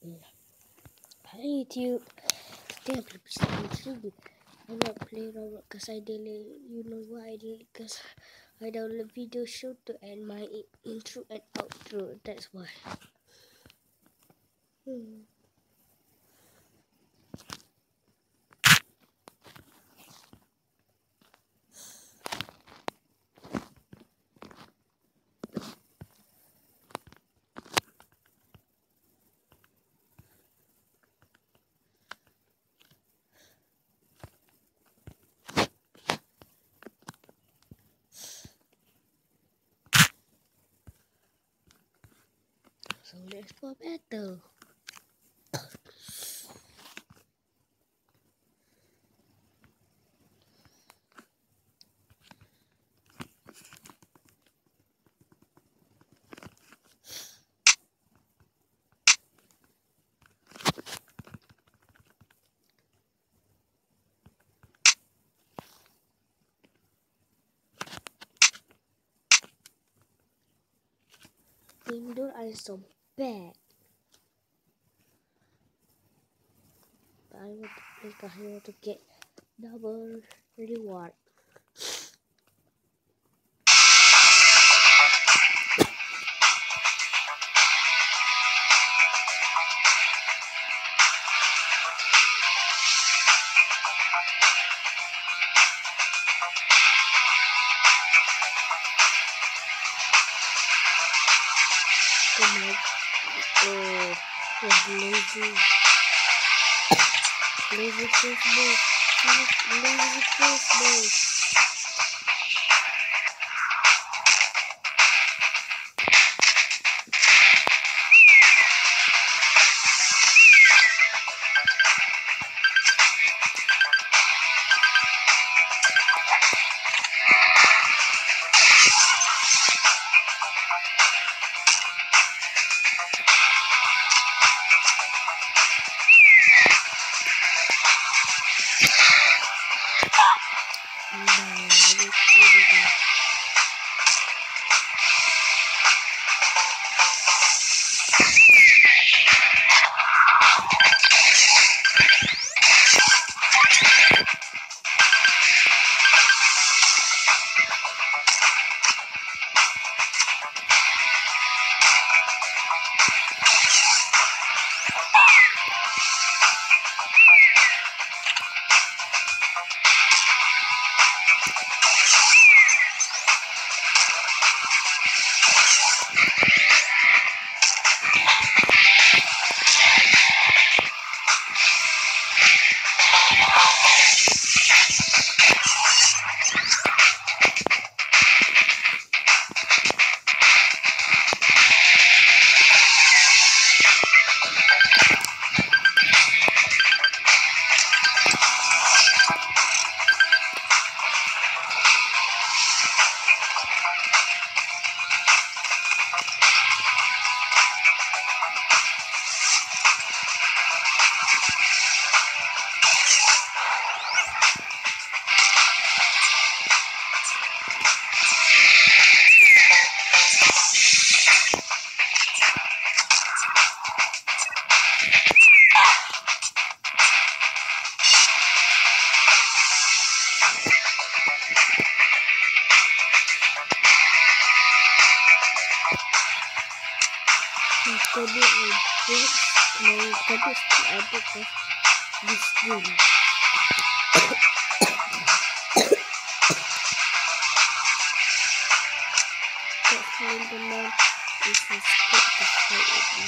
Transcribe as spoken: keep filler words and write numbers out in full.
Hi YouTube. Today I'm playing three. I'm not playing Roblox because I delete. You know why I delete? Because I download video show to end my intro and outro. That's why. Hmm. So let's go battle. Indoor are so bad. But I want to play because I want to get double reward. Come on. Oh, was lazy. Lazy first move. Lazy first move. No, I was kidding. Tadi itu mau tadi ada pas di sini. Teman-teman bisa skip the fight.